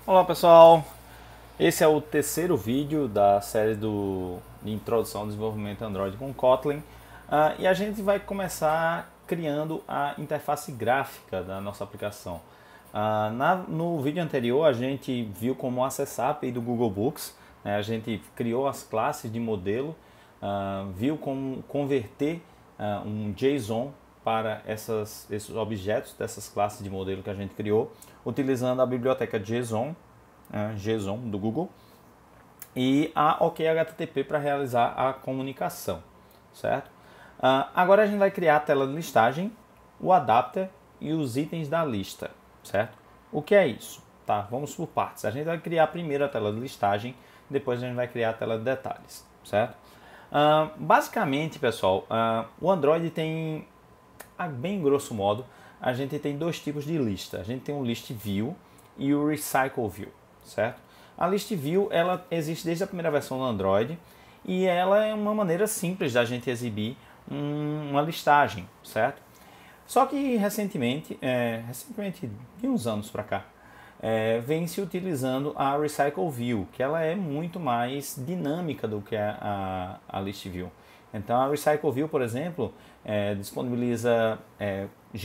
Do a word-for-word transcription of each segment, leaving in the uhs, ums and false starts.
Olá pessoal, esse é o terceiro vídeo da série do, de introdução ao desenvolvimento Android com Kotlin uh, e a gente vai começar criando a interface gráfica da nossa aplicação. Uh, na, no vídeo anterior a gente viu como acessar a A P I do Google Books, né? A gente criou as classes de modelo, uh, viu como converter uh, um JSON para essas, esses objetos dessas classes de modelo que a gente criou, utilizando a biblioteca JSON, uh, JSON do Google, e a OkHttp para realizar a comunicação, certo? Uh, agora a gente vai criar a tela de listagem, o adapter e os itens da lista, certo? O que é isso? Tá, vamos por partes. A gente vai criar primeiro a tela de listagem, depois a gente vai criar a tela de detalhes, certo? Uh, basicamente, pessoal, uh, o Android tem, bem grosso modo, a gente tem dois tipos de lista. A gente tem o list view e o recycle view, certo? A list view ela existe desde a primeira versão do Android e ela é uma maneira simples da gente exibir um, uma listagem, certo? Só que recentemente, é, recentemente de uns anos para cá, é, vem se utilizando a recycle view, que ela é muito mais dinâmica do que a, a, a list view. Então a Recycle View, por exemplo, é, disponibiliza é,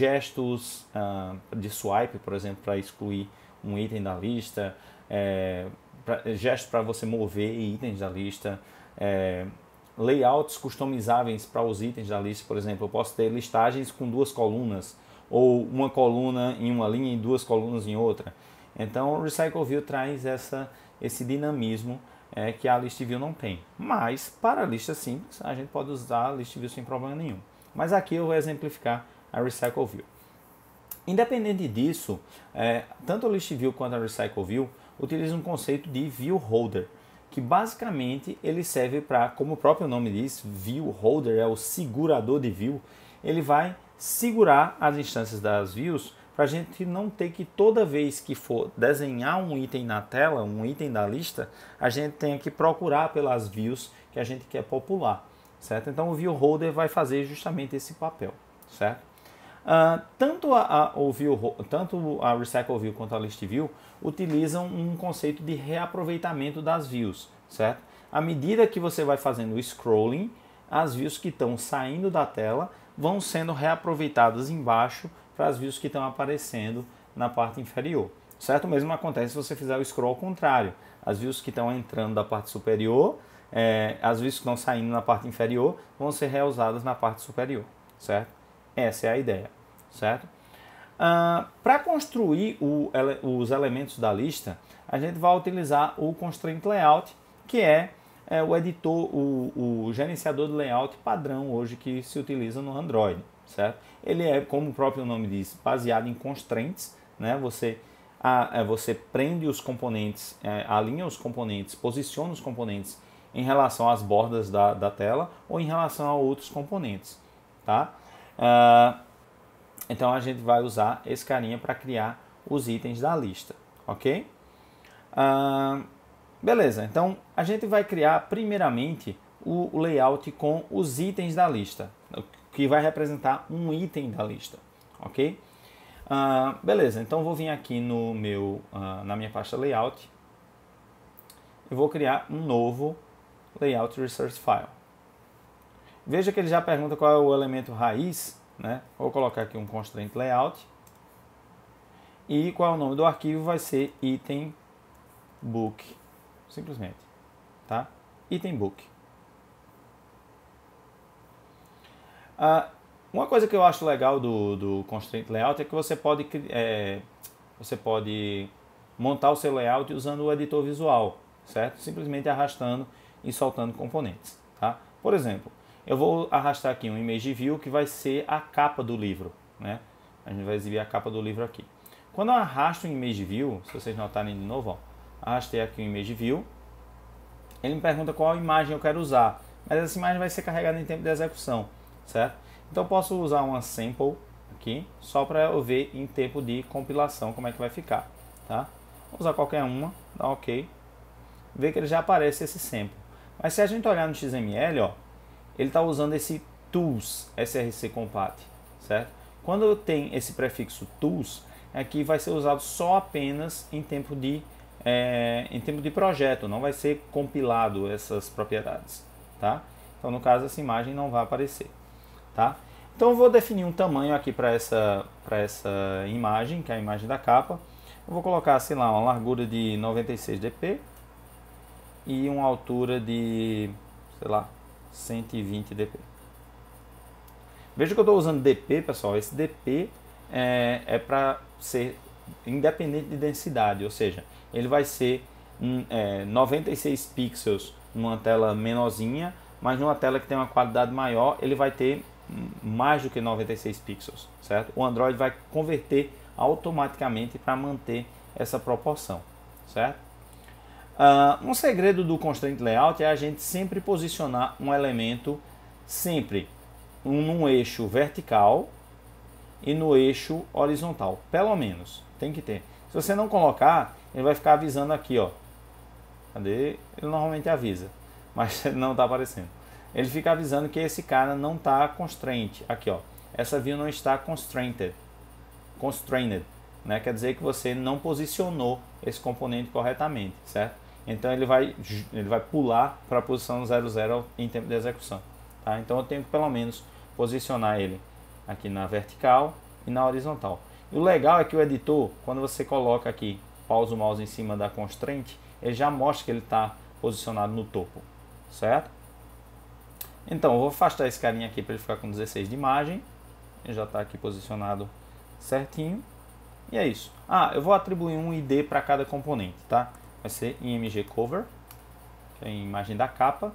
gestos uh, de swipe, por exemplo, para excluir um item da lista, é, pra, gestos para você mover itens da lista, é, layouts customizáveis para os itens da lista. Por exemplo, eu posso ter listagens com duas colunas, ou uma coluna em uma linha e duas colunas em outra. Então o Recycle View traz essa, esse dinamismo É, que a list view não tem. Mas, para a lista simples, a gente pode usar a list view sem problema nenhum. Mas aqui eu vou exemplificar a recycle view. Independente disso, é, tanto a list view quanto a recycle view utilizam um conceito de view holder, que basicamente ele serve para, como o próprio nome diz, view holder é o segurador de view, ele vai segurar as instâncias das views para a gente não ter que toda vez que for desenhar um item na tela, um item da lista, a gente tenha que procurar pelas views que a gente quer popular, certo? Então o view holder vai fazer justamente esse papel, certo? Uh, tanto, a, a, o view, tanto a recycle view quanto a list view utilizam um conceito de reaproveitamento das views, certo? À medida que você vai fazendo o scrolling, as views que estão saindo da tela vão sendo reaproveitadas embaixo para as views que estão aparecendo na parte inferior, certo? O mesmo acontece se você fizer o scroll ao contrário. As views que estão entrando da parte superior, é, as views que estão saindo na parte inferior vão ser reusadas na parte superior, certo? Essa é a ideia, certo? Ah, para construir o, os elementos da lista, a gente vai utilizar o Constraint Layout, que é, é o editor, o, o gerenciador de layout padrão hoje que se utiliza no Android, certo? Ele é, como o próprio nome diz, baseado em constraints, né? Você, a, a, você prende os componentes, é, alinha os componentes, posiciona os componentes em relação às bordas da, da tela ou em relação a outros componentes, tá? Uh, então a gente vai usar esse carinha para criar os itens da lista, ok? Uh, beleza, então a gente vai criar primeiramente o, o layout com os itens da lista, que vai representar um item da lista, ok? Uh, beleza, então vou vir aqui no meu, uh, na minha pasta layout e vou criar um novo layout resource file. Veja que ele já pergunta qual é o elemento raiz, né? Vou colocar aqui um constraint layout e qual é o nome do arquivo, vai ser item book, simplesmente, tá? Item book. Uh, uma coisa que eu acho legal do, do Constraint Layout é que você pode, é, você pode montar o seu layout usando o editor visual, certo? Simplesmente arrastando e soltando componentes, tá? Por exemplo, eu vou arrastar aqui um image view que vai ser a capa do livro, né? A gente vai exibir a capa do livro aqui. Quando eu arrasto um image view, se vocês notarem de novo, ó, arrastei aqui um image view, ele me pergunta qual imagem eu quero usar, mas essa imagem vai ser carregada em tempo de execução, certo? Então eu posso usar uma sample aqui, só para eu ver em tempo de compilação como é que vai ficar, tá? Vou usar qualquer uma, dá ok, vê que ele já aparece esse sample. Mas se a gente olhar no X M L, ó, ele está usando esse tools src compat, certo? Quando tem esse prefixo tools, aqui vai ser usado só apenas em tempo de é, em termos de projeto, não vai ser compilado essas propriedades, tá? Então no caso essa imagem não vai aparecer, tá? Então eu vou definir um tamanho aqui para essa, para essa imagem, que é a imagem da capa. Eu vou colocar, sei lá, uma largura de noventa e seis dp e uma altura de, sei lá, cento e vinte dp. Veja que eu estou usando dp, pessoal. Esse dp é, é para ser independente de densidade, ou seja, ele vai ser um, é, noventa e seis pixels numa tela menorzinha, mas numa tela que tem uma qualidade maior, ele vai ter mais do que noventa e seis pixels, certo? O Android vai converter automaticamente para manter essa proporção, certo? Uh, um segredo do Constraint Layout é a gente sempre posicionar um elemento sempre um, num eixo vertical e no eixo horizontal, pelo menos, tem que ter. Se você não colocar, ele vai ficar avisando aqui, ó. Cadê? Ele normalmente avisa, mas não está aparecendo. Ele fica avisando que esse cara não está constraint. Aqui, ó, essa view não está constrained, constrained, né? Quer dizer que você não posicionou esse componente corretamente, certo? Então ele vai, ele vai pular para a posição zero zero em tempo de execução, tá? Então eu tenho que pelo menos posicionar ele aqui na vertical e na horizontal. E o legal é que o editor, quando você coloca aqui, pausa o mouse em cima da constraint, ele já mostra que ele está posicionado no topo, certo? Então, eu vou afastar esse carinha aqui para ele ficar com dezesseis de imagem. Ele já está aqui posicionado certinho. E é isso. Ah, eu vou atribuir um I D para cada componente, tá? Vai ser img cover, que é a imagem da capa.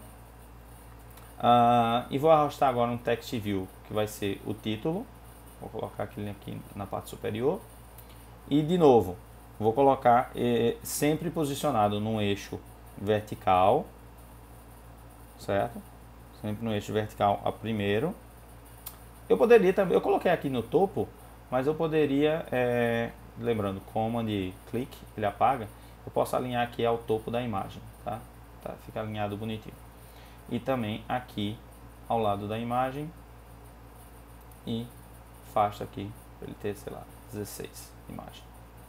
Ah, e vou arrastar agora um text view, que vai ser o título. Vou colocar aquele aqui na parte superior. E, de novo, vou colocar eh, sempre posicionado num eixo vertical, certo? Sempre no eixo vertical a primeiro. Eu poderia também, eu coloquei aqui no topo, mas eu poderia, é, lembrando, Command e clique, ele apaga, eu posso alinhar aqui ao topo da imagem, tá? Tá, fica alinhado bonitinho. E também aqui ao lado da imagem e afasta aqui para ele ter, sei lá, dezesseis imagens.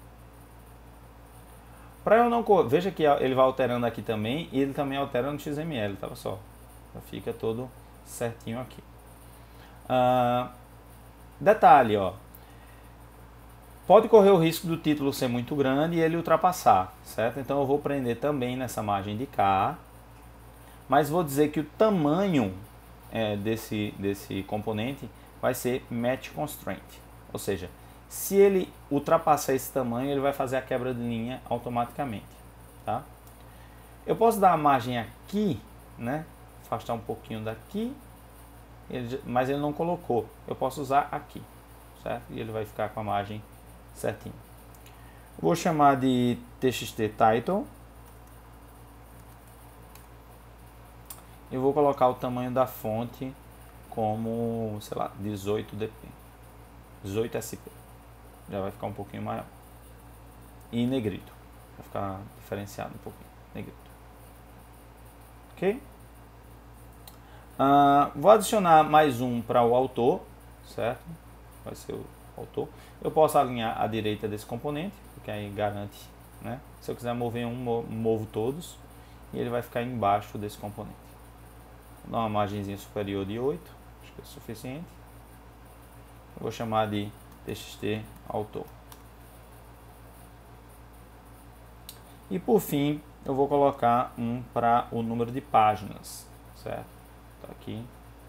Para eu não, veja que ele vai alterando aqui também e ele também altera no X M L, tá só? Fica todo certinho aqui. Uh, detalhe, ó. Pode correr o risco do título ser muito grande e ele ultrapassar, certo? Então eu vou prender também nessa margem de cá, mas vou dizer que o tamanho é, desse, desse componente vai ser match constraint, ou seja, se ele ultrapassar esse tamanho, ele vai fazer a quebra de linha automaticamente, tá? Eu posso dar a margem aqui, né? Afastar um pouquinho daqui, ele, mas ele não colocou. Eu posso usar aqui, certo? E ele vai ficar com a margem certinho. Vou chamar de txt title e vou colocar o tamanho da fonte como, sei lá, dezoito dp, dezoito sp. Já vai ficar um pouquinho maior. E negrito, vai ficar diferenciado um pouquinho, negrito. Ok? Uh, vou adicionar mais um para o autor, certo? Vai ser o autor. Eu posso alinhar à direita desse componente, porque aí garante, né? Se eu quiser mover um, movo todos. E ele vai ficar embaixo desse componente. Vou dar uma margenzinha superior de oito, acho que é suficiente. Eu vou chamar de txt autor. E por fim, eu vou colocar um para o número de páginas, certo? Aqui,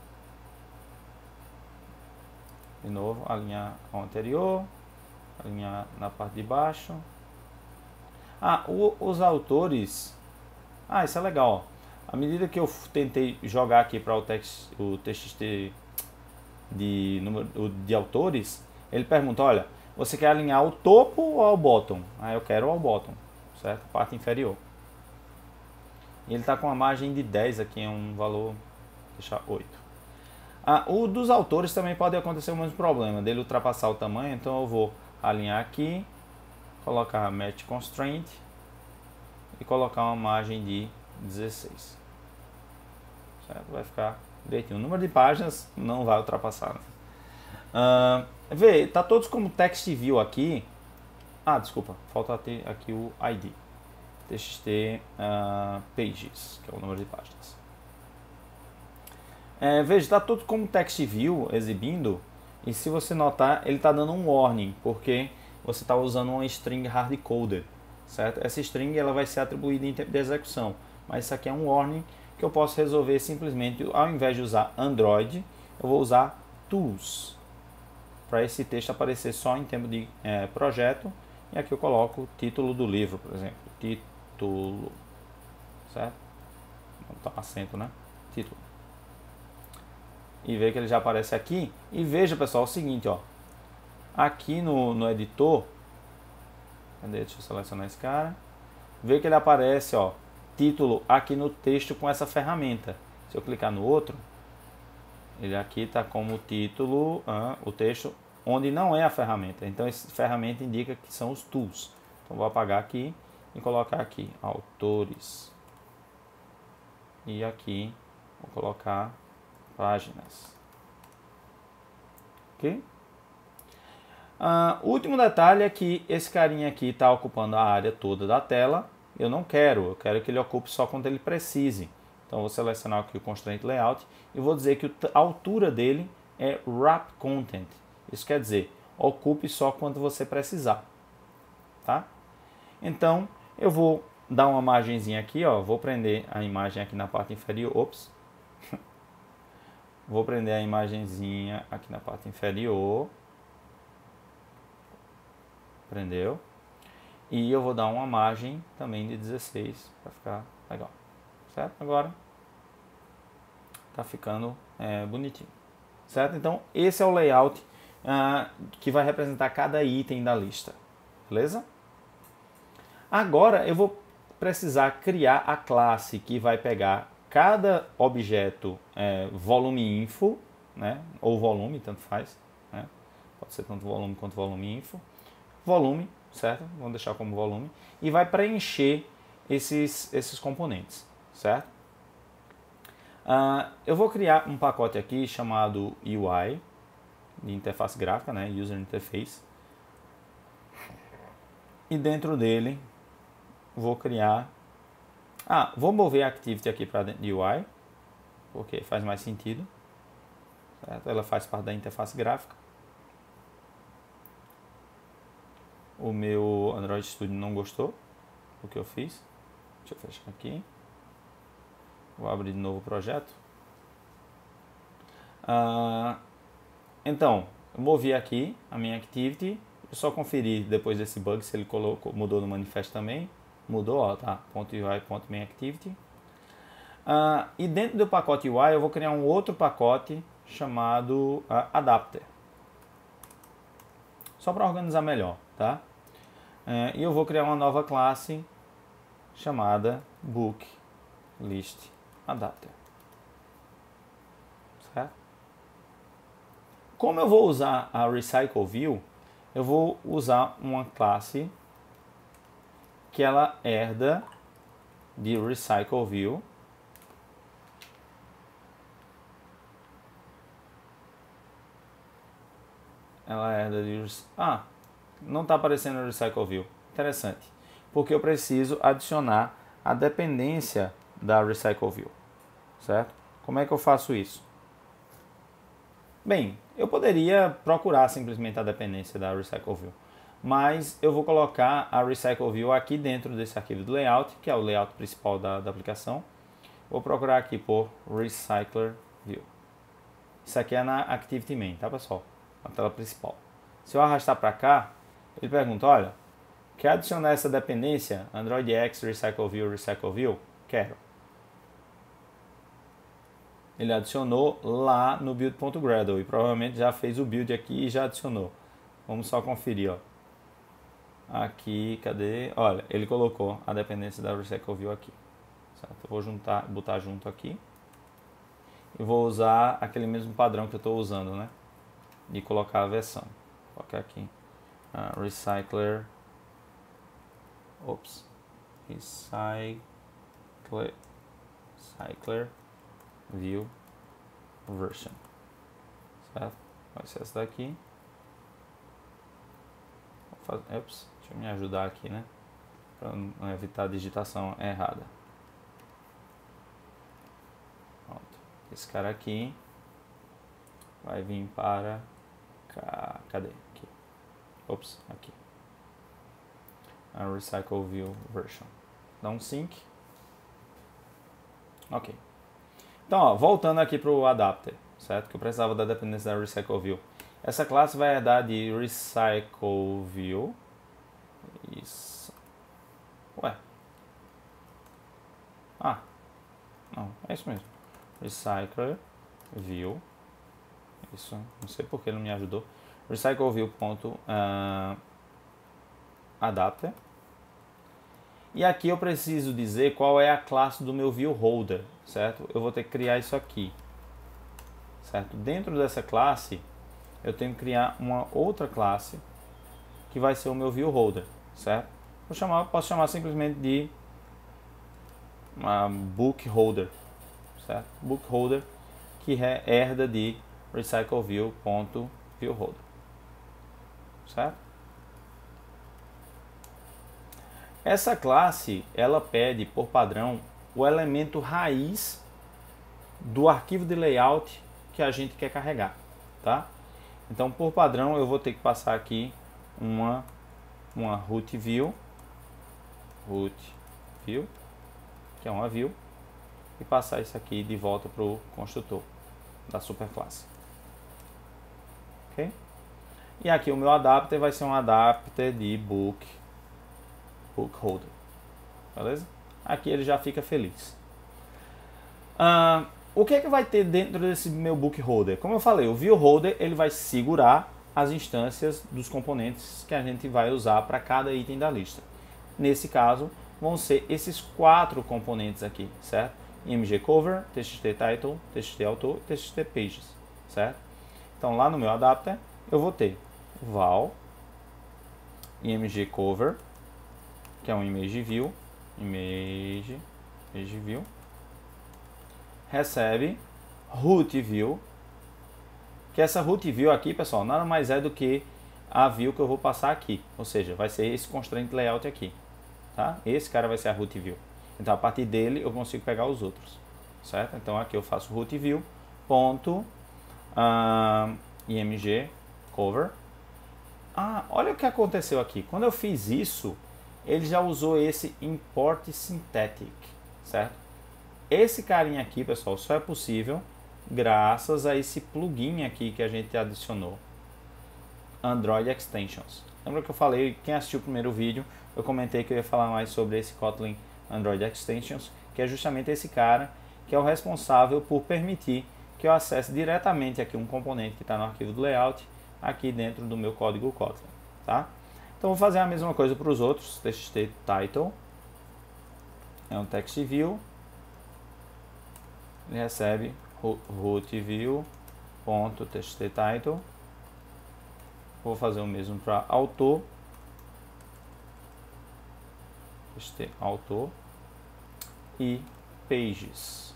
de novo, alinhar ao anterior, alinhar na parte de baixo. Ah, o, os autores, ah, isso é legal, ó. À medida que eu tentei jogar aqui para o, text, o txt de, número, de autores, ele pergunta, olha, você quer alinhar ao topo ou ao bottom? Ah, eu quero ao bottom, certo? Parte inferior. E ele está com uma margem de dez aqui, é um valor... deixar oito. Ah, o dos autores também pode acontecer o mesmo problema, dele ultrapassar o tamanho, então eu vou alinhar aqui, colocar match constraint e colocar uma margem de dezesseis. Certo? Vai ficar direitinho. O número de páginas não vai ultrapassar. Né? Ah, vê, tá todos como text view aqui. Ah, desculpa, falta ter aqui o I D. txt uh, pages, que é o número de páginas. É, veja, está tudo como text view exibindo, e se você notar, ele está dando um warning, porque você está usando uma string hardcoded, certo? Essa string ela vai ser atribuída em tempo de execução, mas isso aqui é um warning que eu posso resolver simplesmente, ao invés de usar Android, eu vou usar tools, para esse texto aparecer só em tempo de é, projeto, e aqui eu coloco o título do livro, por exemplo, título, certo? Não tá acento, né? Título. E veja que ele já aparece aqui, e veja, pessoal, o seguinte, ó, aqui no, no editor, cadê? Deixa eu selecionar esse cara, vê que ele aparece, ó, título aqui no texto com essa ferramenta. Se eu clicar no outro, ele aqui está como título, ah, o texto, onde não é a ferramenta. Então, essa ferramenta indica que são os tools. Então, vou apagar aqui e colocar aqui, autores. E aqui, vou colocar páginas. Ok? Ah, o último detalhe é que esse carinha aqui está ocupando a área toda da tela. Eu não quero, eu quero que ele ocupe só quando ele precise. Então, vou selecionar aqui o Constraint Layout e vou dizer que a altura dele é Wrap Content. Isso quer dizer, ocupe só quando você precisar. Tá? Então, eu vou dar uma margenzinha aqui, ó, vou prender a imagem aqui na parte inferior. Ops. Vou prender a imagenzinha aqui na parte inferior. Prendeu. E eu vou dar uma margem também de dezesseis para ficar legal. Certo? Agora tá ficando é, bonitinho. Certo? Então, esse é o layout uh, que vai representar cada item da lista. Beleza? Agora eu vou precisar criar a classe que vai pegar cada objeto é, volume info, né? Ou volume, tanto faz. Né? Pode ser tanto volume quanto volume info. Volume, certo? Vamos deixar como volume. E vai preencher esses, esses componentes, certo? Uh, eu vou criar um pacote aqui chamado U I, de interface gráfica, né? User Interface. E dentro dele, vou criar... Ah, vou mover a Activity aqui para dentro de U I, porque faz mais sentido. Certo? Ela faz parte da interface gráfica. O meu Android Studio não gostou do que eu fiz. Deixa eu fechar aqui. Vou abrir de novo o projeto. Ah, então, eu movi aqui a minha Activity. Eu só conferi depois desse bug se ele colocou, mudou no manifesto também. Mudou, ó, tá? .ui.mainActivity. Ah, e dentro do pacote U I eu vou criar um outro pacote chamado ah, Adapter. Só para organizar melhor, tá? É, e eu vou criar uma nova classe chamada Book List Adapter. Certo? Como eu vou usar a Recycle View, eu vou usar uma classe que ela herda de Recycle View. Ela herda de... Ah, não está aparecendo no Recycle View. Interessante. Porque eu preciso adicionar a dependência da Recycle View. Certo? Como é que eu faço isso? Bem, eu poderia procurar simplesmente a dependência da Recycle View. Mas eu vou colocar a Recycle View aqui dentro desse arquivo do layout, que é o layout principal da, da aplicação. Vou procurar aqui por Recycler View. Isso aqui é na Activity Main, tá, pessoal? Na tela principal. Se eu arrastar para cá, ele pergunta, olha, quer adicionar essa dependência Android X Recycle View Recycle View? Quero. Ele adicionou lá no build.gradle e provavelmente já fez o build aqui e já adicionou. Vamos só conferir, ó. Aqui, cadê? Olha, ele colocou a dependência da Recycle View aqui. Certo? Eu vou juntar, botar junto aqui. E vou usar aquele mesmo padrão que eu estou usando, né? De colocar a versão. Vou colocar aqui. Uh, recycler. Ops. Recycler. Recycler. View. Version. Certo? Vai ser essa daqui. Vou fazer, ops. Deixa eu me ajudar aqui, né? para não evitar a digitação errada. Pronto. Esse cara aqui vai vir para cá. Cadê? Aqui. Ops, aqui. A Recycle View Version. Dá um sync. Ok. Então, ó, voltando aqui para o adapter, certo? Que eu precisava da dependência da Recycle View. Essa classe vai herdar de Recycle View. Isso. Ué. Ah. Não, é isso mesmo. Recycle View. Isso. Não sei porque ele não me ajudou. Recycle View. Uh, adapter. E aqui eu preciso dizer qual é a classe do meu view holder, certo? Eu vou ter que criar isso aqui, certo? Dentro dessa classe, eu tenho que criar uma outra classe que vai ser o meu view holder, certo? Vou chamar, posso chamar simplesmente de uma book holder, certo? Book holder que herda de recycleview.viewholder, certo? Essa classe, ela pede por padrão o elemento raiz do arquivo de layout que a gente quer carregar, tá? Então, por padrão, eu vou ter que passar aqui uma uma root view, root view, que é uma view, e passar isso aqui de volta para o construtor da superclasse, ok? E aqui o meu adapter vai ser um adapter de book book holder, beleza? Aqui ele já fica feliz. Uh, o que é que vai ter dentro desse meu book holder? Como eu falei, o view holder ele vai segurar as instâncias dos componentes que a gente vai usar para cada item da lista. Nesse caso, vão ser esses quatro componentes aqui, certo? imgcover, txttitle, txtautor e txtpages, certo? Então lá no meu adapter eu vou ter val imgcover, que é um image view, image, image view, recebe root view, que essa root view aqui, pessoal, nada mais é do que a view que eu vou passar aqui, ou seja, vai ser esse constraint layout aqui, tá? Esse cara vai ser a root view. Então a partir dele eu consigo pegar os outros, certo? Então aqui eu faço root view ponto uh, img cover. Ah, olha o que aconteceu aqui. Quando eu fiz isso, ele já usou esse import synthetic, certo? Esse carinha aqui, pessoal, só é possível graças a esse plugin aqui que a gente adicionou, Android Extensions. Lembra que eu falei, quem assistiu o primeiro vídeo, eu comentei que eu ia falar mais sobre esse Kotlin Android Extensions, que é justamente esse cara que é o responsável por permitir que eu acesse diretamente aqui um componente que está no arquivo do layout aqui dentro do meu código Kotlin, tá? Então vou fazer a mesma coisa para os outros. txttitle é um text view, ele recebe root view.txttitle. Vou fazer o mesmo para autor, autor e pages,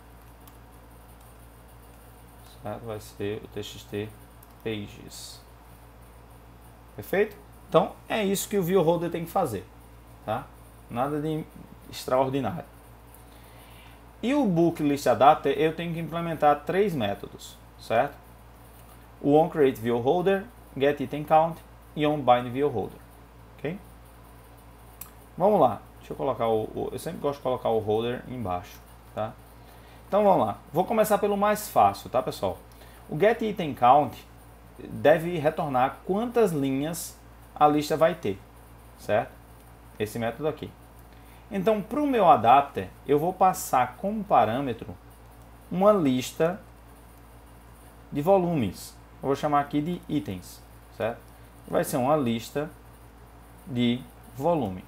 certo? Vai ser o txt pages, perfeito? Então é isso que o view holder tem que fazer, tá? Nada de extraordinário. E o book list adapter eu tenho que implementar três métodos, certo? O onCreateViewHolder, getItemCount e onBindViewHolder, ok? Vamos lá, deixa eu colocar o, o, eu sempre gosto de colocar o holder embaixo, tá? Então vamos lá, vou começar pelo mais fácil, tá, pessoal? O getItemCount deve retornar quantas linhas a lista vai ter, certo? Esse método aqui. Então, para o meu adapter, eu vou passar como parâmetro uma lista de volumes. Eu vou chamar aqui de itens, certo? Vai ser uma lista de volume.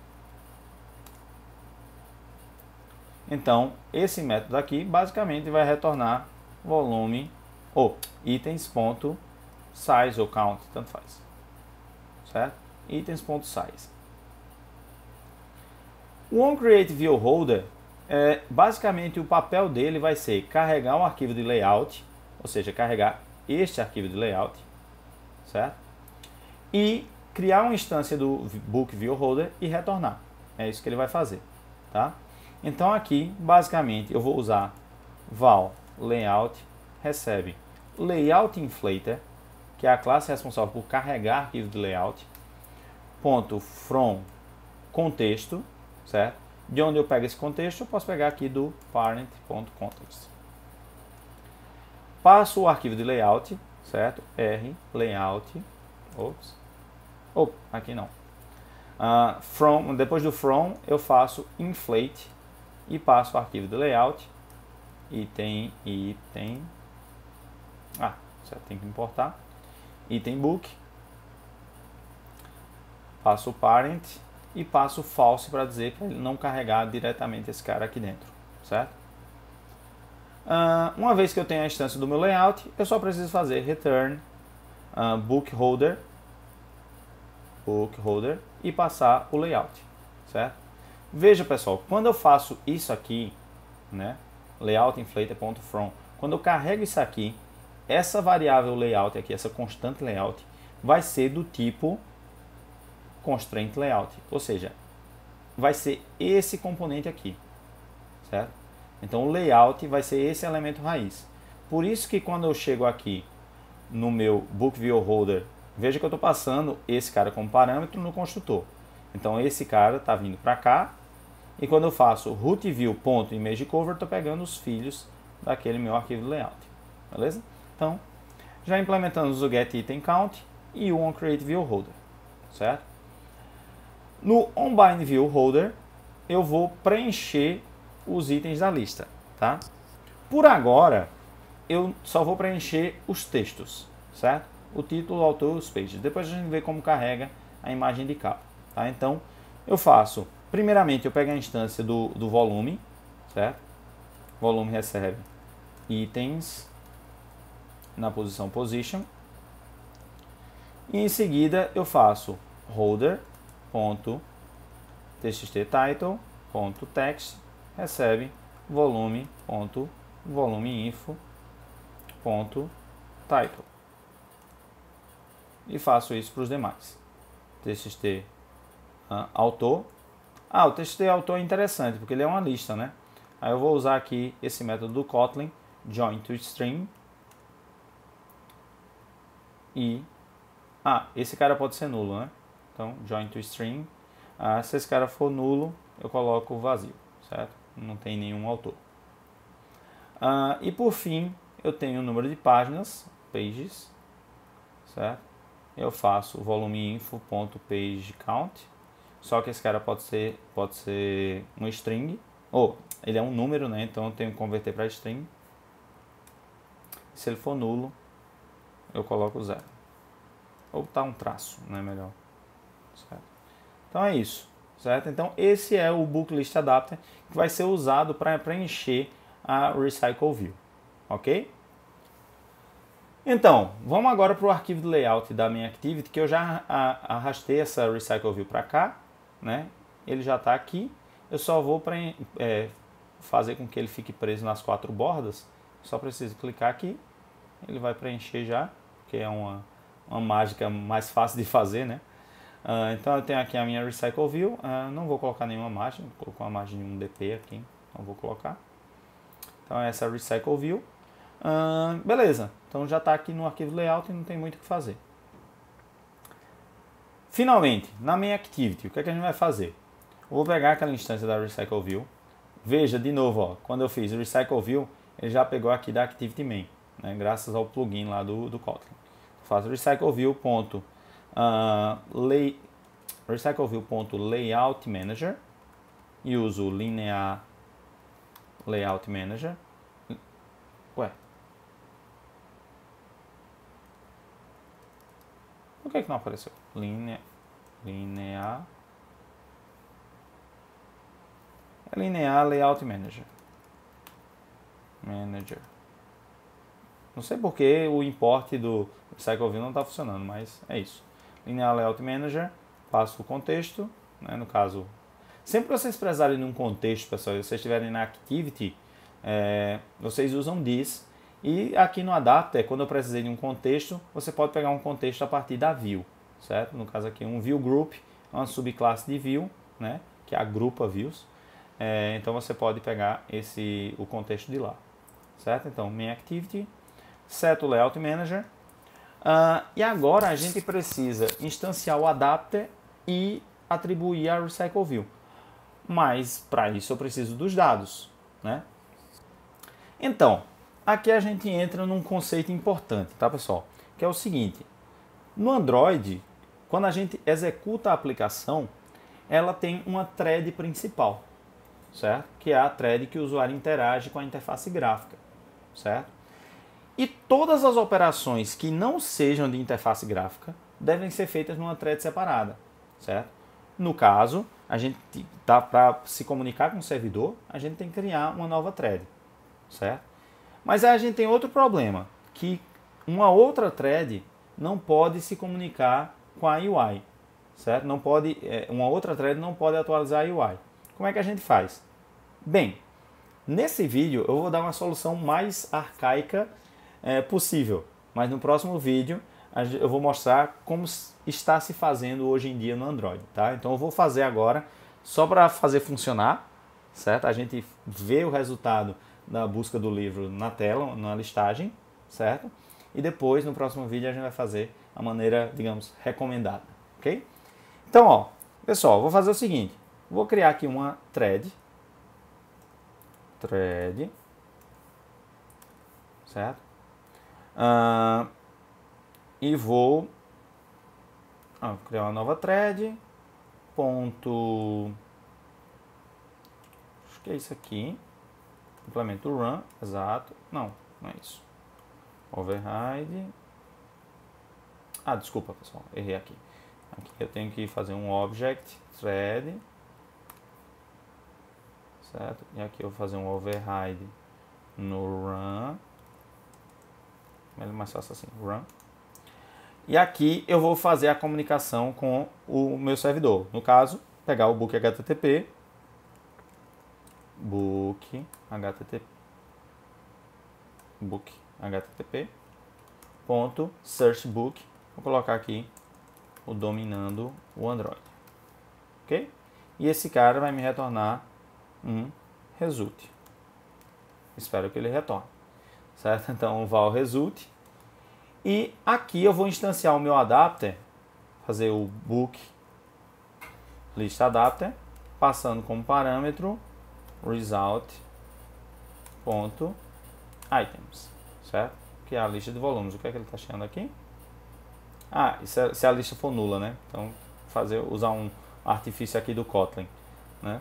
Então, esse método aqui basicamente vai retornar volume ou itens.size ou count, tanto faz, certo? itens.size. O onCreateViewHolder, é, basicamente o papel dele vai ser carregar um arquivo de layout, ou seja, carregar este arquivo de layout, certo? E criar uma instância do book view holder e retornar. É isso que ele vai fazer, tá? Então aqui, basicamente, eu vou usar val layout recebe layout inflator, que é a classe responsável por carregar arquivo de layout, ponto from contexto, certo? De onde eu pego esse contexto, eu posso pegar aqui do parent.context. Passo o arquivo de layout, certo? R layout, ops, oh, aqui não. Uh, from, depois do from, eu faço inflate e passo o arquivo de layout, item, item, ah, certo, tem que importar, item book, passo o parent e passo false para dizer para ele não carregar diretamente esse cara aqui dentro, certo? Uh, uma vez que eu tenho a instância do meu layout, eu só preciso fazer return uh, book holder, book holder e passar o layout, certo? Veja, pessoal, quando eu faço isso aqui, né, layout inflator.from, quando eu carrego isso aqui, essa variável layout aqui, essa constante layout, vai ser do tipo constraint layout, ou seja, vai ser esse componente aqui, certo? Então o layout vai ser esse elemento raiz. Por isso que quando eu chego aqui no meu book view holder, veja que eu estou passando esse cara como parâmetro no construtor. Então esse cara está vindo para cá, e quando eu faço root view.imageCover, estou pegando os filhos daquele meu arquivo de layout, beleza? Então já implementamos o getItemCount e o onCreateViewHolder, certo? No onBindViewHolder eu vou preencher os itens da lista, tá? Por agora eu só vou preencher os textos, certo? O título, o autor, os pages. Depois a gente vê como carrega a imagem de capa, tá? Então eu faço, primeiramente eu pego a instância do, do volume, certo? Volume recebe itens na posição position, e em seguida eu faço holder.txttitle.text recebe volume.volumeinfo.title e faço isso para os demais. Txt uh, autor. Ah, o txt autor é interessante porque ele é uma lista, né? Aí eu vou usar aqui esse método do Kotlin, join to string, e ah, esse cara pode ser nulo, né? Então join to string. Ah, se esse cara for nulo, eu coloco vazio, certo? Não tem nenhum autor. Ah, e por fim, eu tenho o número de páginas, pages, certo? Eu faço volumeinfo.pagecount, só que esse cara pode ser, pode ser um string, ou ele é um número, né? Então eu tenho que converter para string. Se ele for nulo, eu coloco zero. Ou tá um traço, né? Melhor. Certo? Então é isso, certo? Então esse é o book list adapter que vai ser usado para preencher a recycle view, ok? Então vamos agora para o arquivo de layout da minha activity, que eu já arrastei essa recycle view para cá, né? Ele já está aqui. Eu só vou pre é, fazer com que ele fique preso nas quatro bordas. Só preciso clicar aqui, ele vai preencher já, que é uma uma mágica mais fácil de fazer, né? Uh, então eu tenho aqui a minha recycle view, uh, não vou colocar nenhuma margem, vou colocar uma margem de um D P aqui, não vou colocar. Então essa é a recycle view. Uh, beleza, então já está aqui no arquivo layout e não tem muito o que fazer. Finalmente, na minha activity, o que é que a gente vai fazer? Eu vou pegar aquela instância da recycle view. Veja de novo, ó, quando eu fiz recycle view, ele já pegou aqui da activity main, né, graças ao plugin lá do, do Kotlin. Faço recycle view. Uh, lay, recycle view.layout manager e uso linear layout manager. Ué, por que que não apareceu? Linear, linear, linear layout manager. Manager. Não sei porque o import do recycle view não está funcionando, mas é isso. Linear Layout Manager, passo o contexto, né, no caso. Sempre que vocês precisarem de um contexto, pessoal, se vocês estiverem na Activity, é, vocês usam this. E aqui no Adapter, quando eu precisei de um contexto, você pode pegar um contexto a partir da View, certo? No caso aqui, um View Group, uma subclasse de View, né, que agrupa views. É, então você pode pegar esse, o contexto de lá, certo? Então, main activity, set o layout manager. Uh, e agora a gente precisa instanciar o adapter e atribuir a recycle view. Mas para isso eu preciso dos dados, né? Então, aqui a gente entra num conceito importante, tá, pessoal? Que é o seguinte: no Android, quando a gente executa a aplicação, ela tem uma thread principal, certo? Que é a thread que o usuário interage com a interface gráfica, certo? E todas as operações que não sejam de interface gráfica devem ser feitas numa thread separada, certo? No caso, a gente tá para se comunicar com o servidor, a gente tem que criar uma nova thread, certo? Mas aí a gente tem outro problema, que uma outra thread não pode se comunicar com a U I, certo? Não pode, uma outra thread não pode atualizar a U I. Como é que a gente faz? Bem, nesse vídeo eu vou dar uma solução mais arcaica é, possível, mas no próximo vídeo eu vou mostrar como está se fazendo hoje em dia no Android, tá? Então eu vou fazer agora só para fazer funcionar, certo? A gente vê o resultado da busca do livro na tela, na listagem, certo? E depois, no próximo vídeo, a gente vai fazer a maneira, digamos, recomendada, ok? Então, ó, pessoal, vou fazer o seguinte, vou criar aqui uma thread, thread, certo? Uh, e vou ah, criar uma nova thread, ponto, acho que é isso aqui, implemento run, exato, não, não é isso, override, ah, desculpa pessoal, errei aqui, aqui eu tenho que fazer um object, thread, certo, e aqui eu vou fazer um override no run, é mais fácil assim, run. E aqui eu vou fazer a comunicação com o meu servidor. No caso, pegar o book H T T P, book H T T P, book H T T P, ponto search book. Vou colocar aqui o dominando o Android, ok? E esse cara vai me retornar um result. Espero que ele retorne. Certo? Então, val result. E aqui eu vou instanciar o meu adapter, fazer o book list adapter, passando como parâmetro result ponto items, certo? Que é a lista de volumes. O que é que ele está achando aqui? Ah, isso é, se a lista for nula, né? Então, fazer, usar um artifício aqui do Kotlin, né?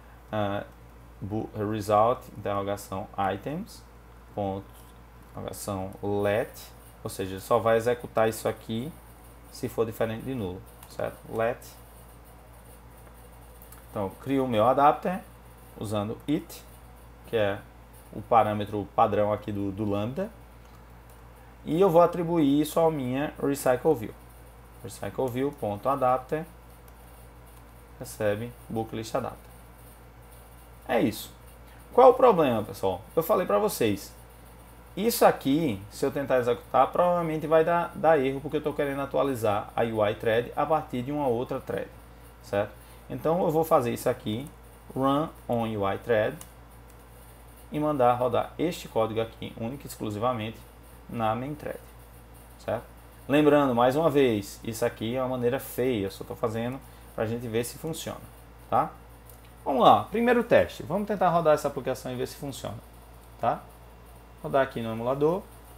Uh, result, interrogação items, ponto interrogação let, ou seja, só vai executar isso aqui se for diferente de nulo, certo? Let. Então, eu crio o meu adapter usando it, que é o parâmetro padrão aqui do, do Lambda, e eu vou atribuir isso à minha recycle view. Recycle view.adapter recebe book list adapter. É isso. Qual é o problema, pessoal? Eu falei para vocês. Isso aqui, se eu tentar executar, provavelmente vai dar, dar erro, porque eu estou querendo atualizar a U I thread a partir de uma outra thread, certo? Então eu vou fazer isso aqui, run on U I thread, e mandar rodar este código aqui, único e exclusivamente, na main thread, certo? Lembrando, mais uma vez, isso aqui é uma maneira feia, eu só estou fazendo para a gente ver se funciona, tá? Vamos lá, primeiro teste, vamos tentar rodar essa aplicação e ver se funciona, tá? Rodar aqui no emulador.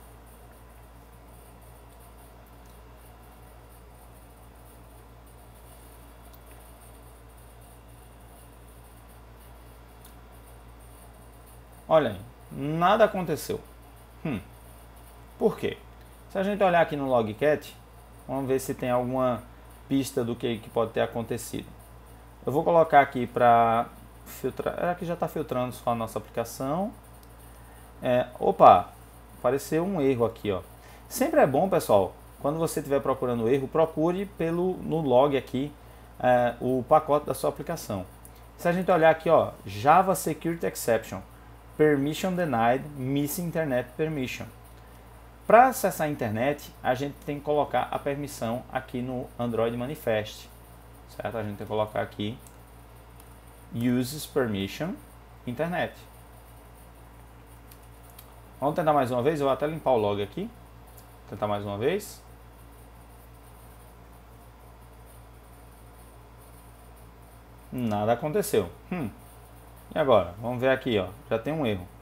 Olha aí, nada aconteceu. Hum. Por quê? Se a gente olhar aqui no logcat, vamos ver se tem alguma pista do que, que pode ter acontecido. Eu vou colocar aqui para filtrar. Aqui já está filtrando só a nossa aplicação. É, opa, apareceu um erro aqui, ó. Sempre é bom, pessoal, quando você estiver procurando erro, procure pelo, no log aqui é, o pacote da sua aplicação. Se a gente olhar aqui, ó, Java Security Exception, Permission Denied, Missing Internet Permission. Para acessar a internet, a gente tem que colocar a permissão aqui no Android Manifest, certo? A gente tem que colocar aqui uses permission internet. Vamos tentar mais uma vez, eu vou até limpar o log aqui. Tentar mais uma vez. Nada aconteceu. Hum. E agora? Vamos ver aqui, ó. Já tem um erro.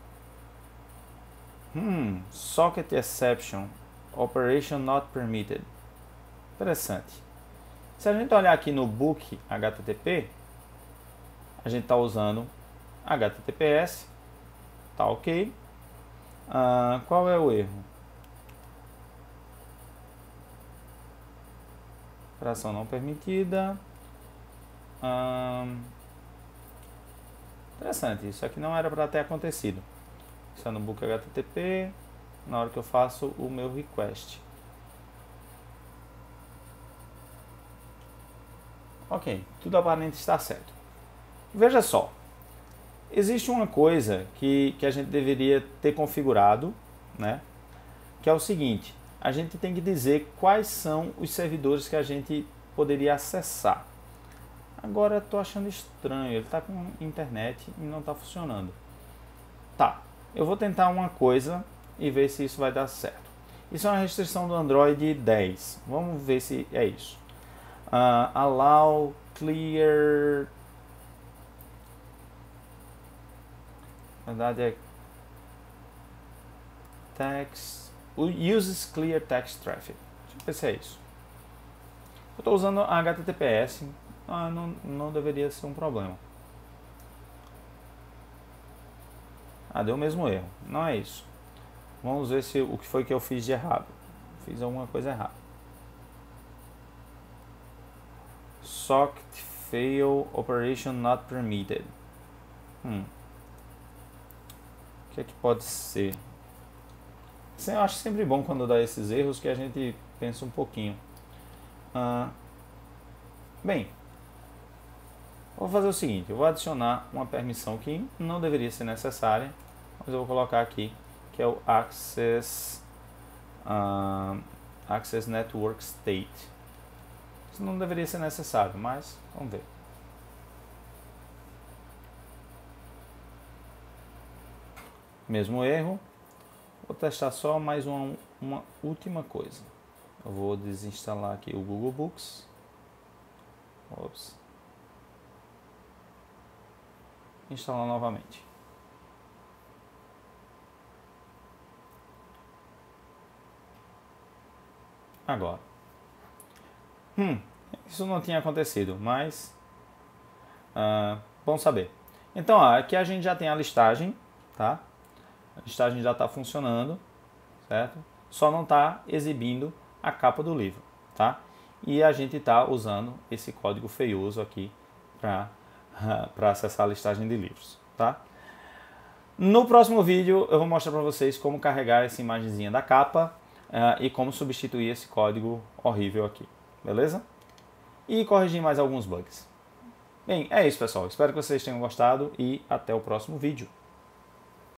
Hum, socket exception, operation not permitted. Interessante. Se a gente olhar aqui no book H T T P, a gente está usando H T T P S, tá ok. Ah, qual é o erro? Operação não permitida. Ah, interessante, isso aqui não era para ter acontecido. Isso é no book H T T P, na hora que eu faço o meu request. Ok, tudo aparente está certo. Veja só, existe uma coisa que, que a gente deveria ter configurado, né? Que é o seguinte, a gente tem que dizer quais são os servidores que a gente poderia acessar. Agora estou achando estranho, ele está com internet e não está funcionando. Tá, eu vou tentar uma coisa e ver se isso vai dar certo. Isso é uma restrição do Android dez. Vamos ver se é isso. Uh, allow clear. Na verdade é text. Uses clear text traffic. Deixa eu ver se é isso. Eu estou usando H T T P S. Ah, não, não deveria ser um problema. Ah, deu o mesmo erro. Não é isso. Vamos ver se o que foi que eu fiz de errado. Fiz alguma coisa errada. Socket fail operation not permitted. Hum. O que é que pode ser? Eu acho sempre bom quando dá esses erros que a gente pensa um pouquinho. Ah, bem, vou fazer o seguinte, eu vou adicionar uma permissão que não deveria ser necessária, mas eu vou colocar aqui, que é o Access, uh, Access Network State. Isso não deveria ser necessário, mas vamos ver. Mesmo erro. Vou testar só mais uma, uma última coisa. Eu vou desinstalar aqui o Google Books. Ops. Instalar novamente. Agora. Hum, isso não tinha acontecido, mas uh, bom saber. Então, ó, aqui a gente já tem a listagem, tá? A listagem já está funcionando, certo? Só não está exibindo a capa do livro, tá? E a gente está usando esse código feioso aqui para para acessar a listagem de livros, tá? No próximo vídeo eu vou mostrar para vocês como carregar essa imagenzinha da capa uh, e como substituir esse código horrível aqui, beleza? E corrigir mais alguns bugs. Bem, é isso, pessoal. Espero que vocês tenham gostado e até o próximo vídeo.